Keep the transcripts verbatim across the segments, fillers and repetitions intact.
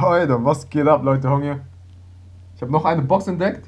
Leute, was geht ab, Leute, Hunger? Ich habe noch eine Box entdeckt.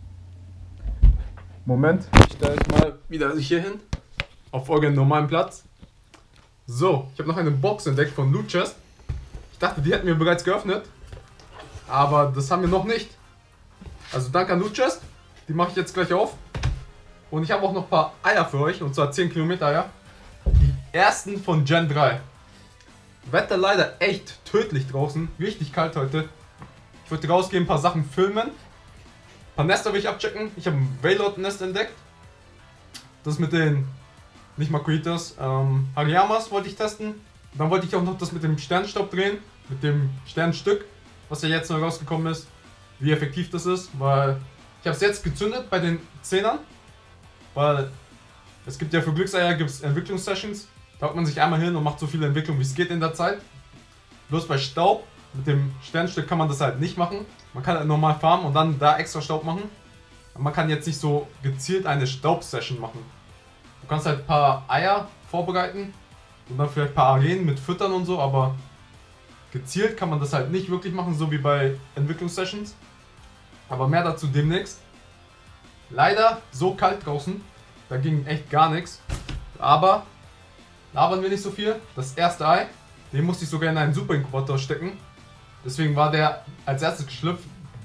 Moment, ich stelle euch mal wieder hier hin. Auf euren normalen Platz. So, ich habe noch eine Box entdeckt von Loot Chest. Ich dachte, die hätten wir bereits geöffnet. Aber das haben wir noch nicht. Also danke an Loot Chest. Die mache ich jetzt gleich auf. Und ich habe auch noch ein paar Eier für euch. Und zwar zehn Kilometer Eier. Die ersten von Gen drei. Wetter leider echt tödlich draußen. Richtig kalt heute. Ich würde rausgehen, ein paar Sachen filmen. Ein paar Nester will ich abchecken. Ich habe ein Veilord-Nest entdeckt. Das mit den, nicht Makuitas, ähm, Hariyamas wollte ich testen. Dann wollte ich auch noch das mit dem Sternstaub drehen. Mit dem Sternstück, was ja jetzt noch rausgekommen ist. Wie effektiv das ist, weil ich habe es jetzt gezündet bei den Zehnern. Weil es gibt ja für Glückseier gibt's Entwicklungssessions. Da haut man sich einmal hin und macht so viele Entwicklungen wie es geht in der Zeit. Bloß bei Staub, mit dem Sternstück kann man das halt nicht machen. Man kann halt normal farmen und dann da extra Staub machen. Aber man kann jetzt nicht so gezielt eine Staub-Session machen. Du kannst halt ein paar Eier vorbereiten und dann vielleicht ein paar Arenen mit Füttern und so, aber gezielt kann man das halt nicht wirklich machen, so wie bei Entwicklungssessions. Aber mehr dazu demnächst. Leider so kalt draußen, da ging echt gar nichts. Aber labern wir nicht so viel. Das erste Ei, den musste ich sogar in einen Super Inkubator stecken. Deswegen war der als erstes geschlüpft.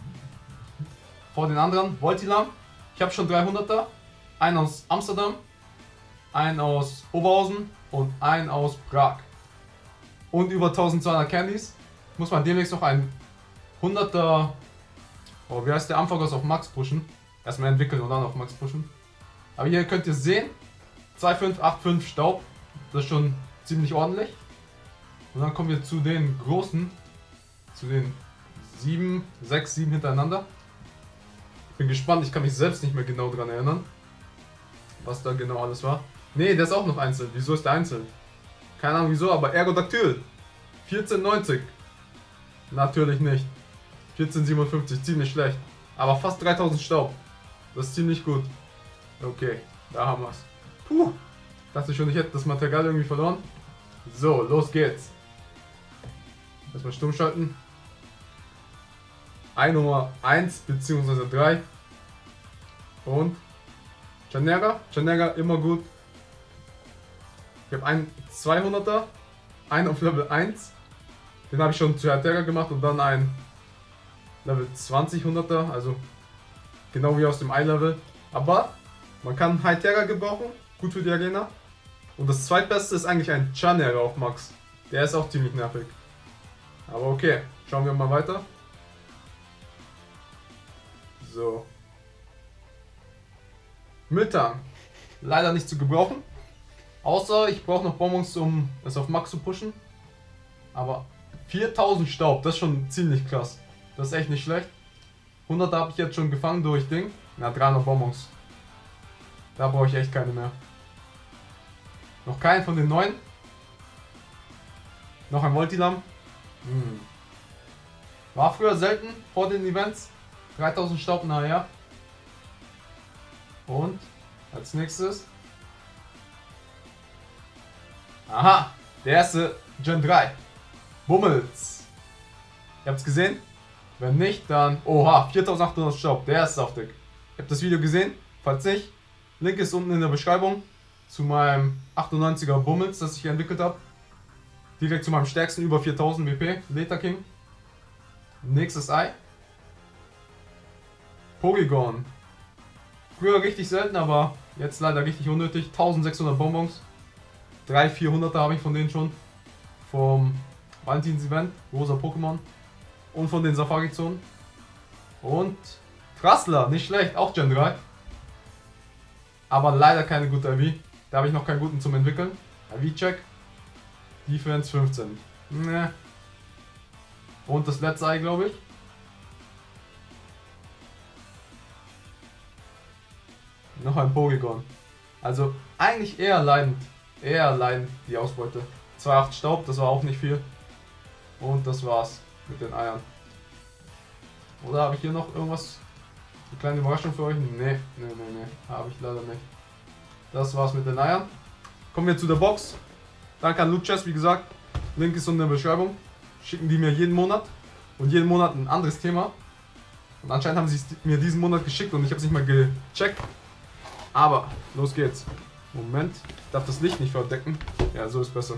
Vor den anderen, Voltilam. Ich habe schon dreihunderter. Einen aus Amsterdam, einen aus Oberhausen und einen aus Prag. Und über eintausendzweihundert Candies. Muss man demnächst noch einen hunderter, oh, wie heißt der, Ampharos auf Max pushen. Erstmal entwickeln und dann auf Max pushen. Aber hier könnt ihr sehen, zwei fünf acht fünf Staub. Das ist schon ziemlich ordentlich. Und dann kommen wir zu den großen, zu den sieben, sechs, sieben hintereinander. Ich bin gespannt, ich kann mich selbst nicht mehr genau daran erinnern, was da genau alles war. Ne, der ist auch noch einzeln. Wieso ist der einzeln? Keine Ahnung wieso, aber Ergodactyl. vierzehn neunzig. Natürlich nicht. vierzehn siebenundfünfzig, ziemlich schlecht. Aber fast dreitausend Staub. Das ist ziemlich gut. Okay, da haben wir es. Puh. Dachte schon, ich hätte das Material irgendwie verloren. So, los geht's. Erstmal stumm schalten. Ei Nummer eins bzw. drei. Und Chanera. Chanera immer gut. Ich habe einen zweihunderter. Einen auf Level eins. Den habe ich schon zu Hertera gemacht und dann einen Level zwanzig hunderter. Also genau wie aus dem Ei-Level. Aber man kann Hytera gebrauchen. Gut für die Arena. Und das zweitbeste ist eigentlich ein Chanera auf Max. Der ist auch ziemlich nervig. Aber okay, schauen wir mal weiter. So. Mülltang. Leider nicht zu gebrauchen. Außer ich brauche noch Bonbons, um es auf Max zu pushen. Aber viertausend Staub, das ist schon ziemlich krass. Das ist echt nicht schlecht. hunderter habe ich jetzt schon gefangen durch Ding. Na, dreihundert Bonbons. Da brauche ich echt keine mehr. Noch keinen von den neuen. Noch ein Voltilam. Hm. War früher selten vor den Events. dreitausend Staub nachher. Und als nächstes. Aha, der erste Gen drei. Bummels. Ihr habt es gesehen? Wenn nicht, dann. Oha, viertausendachthundert Staub. Der ist saftig. Ihr habt das Video gesehen? Falls nicht, Link ist unten in der Beschreibung zu meinem achtundneunziger Bummels, das ich entwickelt habe. Direkt zu meinem stärksten, über viertausend W P, Leta King. Nächstes Ei. Porygon. Früher richtig selten, aber jetzt leider richtig unnötig. eintausendsechshundert Bonbons. dreihundert, vierhunderter habe ich von denen schon. Vom Valentins-Event, rosa Pokémon. Und von den Safari-Zonen. Und Trassler, nicht schlecht, auch Gen drei. Aber leider keine gute I V. Da habe ich noch keinen guten zum Entwickeln. I V-Check. Defense fünfzehn. Ne. Und das letzte Ei, glaube ich. Noch ein Porygon. Also eigentlich eher leidend. Eher leidend die Ausbeute. zwei Komma acht Staub, das war auch nicht viel. Und das war's mit den Eiern. Oder habe ich hier noch irgendwas? Eine kleine Überraschung für euch? Nee, nee, nee, nee. Habe ich leider nicht. Das war's mit den Eiern. Kommen wir zu der Box. Danke an Loot Chest, wie gesagt. Link ist unten in der Beschreibung. Schicken die mir jeden Monat. und jeden Monat ein anderes Thema. Und anscheinend haben sie es mir diesen Monat geschickt und ich habe es nicht mal gecheckt. Aber los geht's. Moment, ich darf das Licht nicht verdecken. Ja, so ist besser.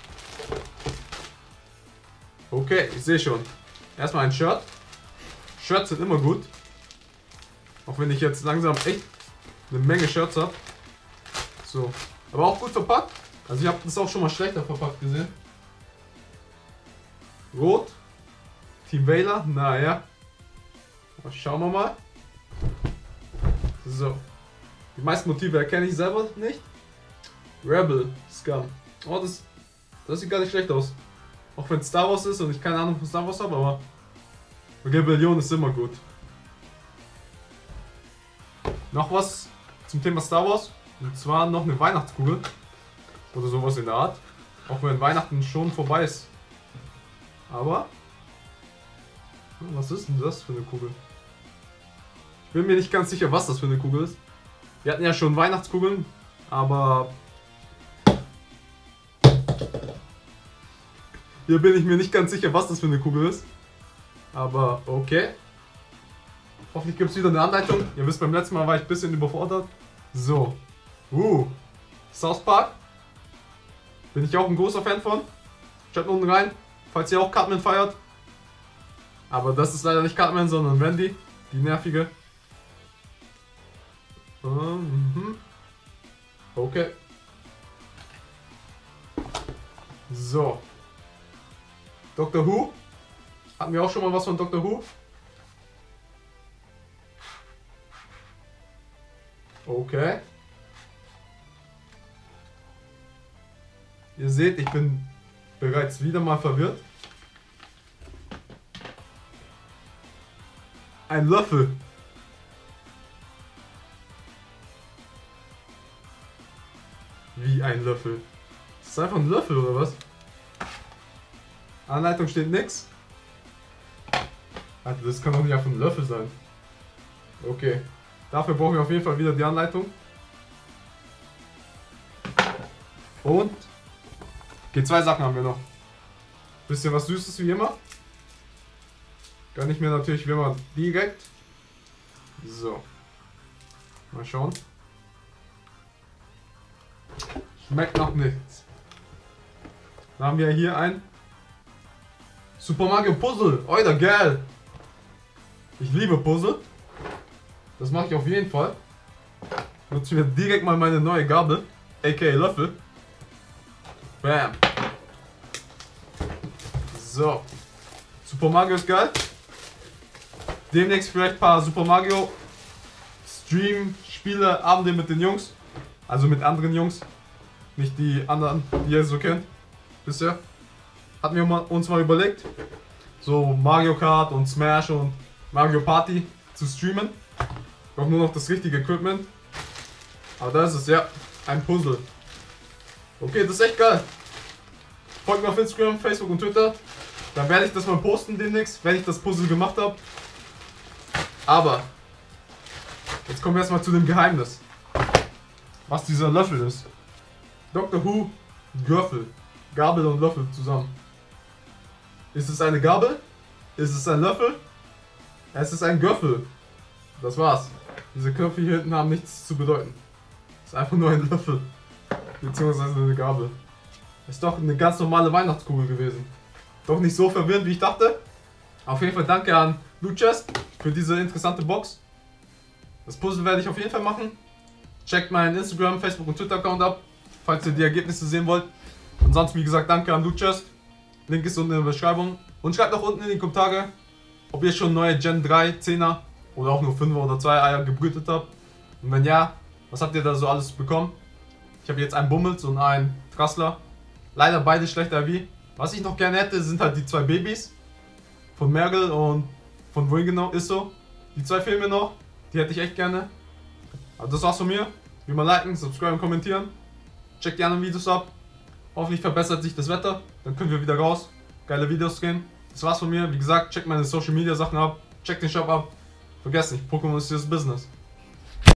Okay, ich sehe schon. Erstmal ein Shirt. Shirts sind immer gut. Auch wenn ich jetzt langsam echt eine Menge Shirts habe. So, aber auch gut verpackt. Also ich habe das auch schon mal schlechter verpackt gesehen. Rot. Team Wähler, naja. Schauen wir mal. So. Die meisten Motive erkenne ich selber nicht. Rebel Scum. Oh, das, das sieht gar nicht schlecht aus. Auch wenn es Star Wars ist und ich keine Ahnung von Star Wars habe, aber Rebellion ist immer gut. Noch was zum Thema Star Wars. Und zwar noch eine Weihnachtskugel. Oder sowas in der Art. Auch wenn Weihnachten schon vorbei ist. Aber... Was ist denn das für eine Kugel? Ich bin mir nicht ganz sicher, was das für eine Kugel ist. Wir hatten ja schon Weihnachtskugeln, aber... Hier bin ich mir nicht ganz sicher, was das für eine Kugel ist. Aber okay. Hoffentlich gibt es wieder eine Anleitung. Ihr wisst, beim letzten Mal war ich ein bisschen überfordert. So. Uh. South Park. Bin ich auch ein großer Fan von. Schaut unten rein, falls ihr auch Cartman feiert. Aber das ist leider nicht Cartman, sondern Wendy. Die nervige. Mhm. Okay. So. Doctor Who. Hatten wir auch schon mal was von Doctor Who? Okay. Ihr seht, ich bin bereits wieder mal verwirrt. Ein Löffel. Wie ein Löffel? Das ist einfach ein Löffel oder was? Anleitung steht nix. Alter, das kann doch nicht einfach ein Löffel sein. Okay. Dafür brauchen wir auf jeden Fall wieder die Anleitung. Und okay, zwei Sachen haben wir noch. Bisschen was Süßes wie immer. Gönn ich mir natürlich wie immer direkt. So. Mal schauen. Schmeckt noch nichts. Dann haben wir hier ein Super Mario Puzzle. Oida, geil. Ich liebe Puzzle. Das mache ich auf jeden Fall. Nutze mir direkt mal meine neue Gabel, aka Löffel. Bam. So. Super Mario ist geil. Demnächst vielleicht ein paar Super Mario Stream, Spiele, Abende mit den Jungs. Also mit anderen Jungs. Nicht die anderen, die ihr so kennt. Bisher. Hatten wir uns mal überlegt, so Mario Kart und Smash und Mario Party zu streamen. Ich brauche nur noch das richtige Equipment. Aber da ist es, ja. Ein Puzzle. Okay, das ist echt geil. Folgt mir auf Instagram, Facebook und Twitter. Dann werde ich das mal posten demnächst, wenn ich das Puzzle gemacht habe. Aber jetzt kommen wir erstmal zu dem Geheimnis. Was dieser Löffel ist. Doctor Who Göffel. Gabel und Löffel zusammen. Ist es eine Gabel? Ist es ein Löffel? Es ist ein Göffel. Das war's. Diese Knöpfe hier hinten haben nichts zu bedeuten. Es ist einfach nur ein Löffel. Beziehungsweise eine Gabel. Ist doch eine ganz normale Weihnachtskugel gewesen. Doch nicht so verwirrend, wie ich dachte. Auf jeden Fall danke an Luchest für diese interessante Box. Das Puzzle werde ich auf jeden Fall machen. Checkt meinen Instagram, Facebook und Twitter Account ab, falls ihr die Ergebnisse sehen wollt. Ansonsten, wie gesagt, danke an Luchest. Link ist unten in der Beschreibung. Und schreibt auch unten in die Kommentare, ob ihr schon neue Gen drei, zehner oder auch nur fünfer oder zwei Eier gebrütet habt. Und wenn ja, was habt ihr da so alles bekommen? Ich habe jetzt einen Bummels und einen Trassler. Leider beide schlechter wie. Was ich noch gerne hätte, sind halt die zwei Babys. Von Mergel und von wohin genau ist so. Die zwei fehlen mir noch. Die hätte ich echt gerne. Also das war's von mir. Wie immer liken, subscriben, kommentieren. Checkt die anderen Videos ab. Hoffentlich verbessert sich das Wetter. Dann können wir wieder raus. Geile Videos gehen. Das war's von mir. Wie gesagt, checkt meine Social Media Sachen ab. Checkt den Shop ab. Vergesst nicht, Pokémon ist das Business.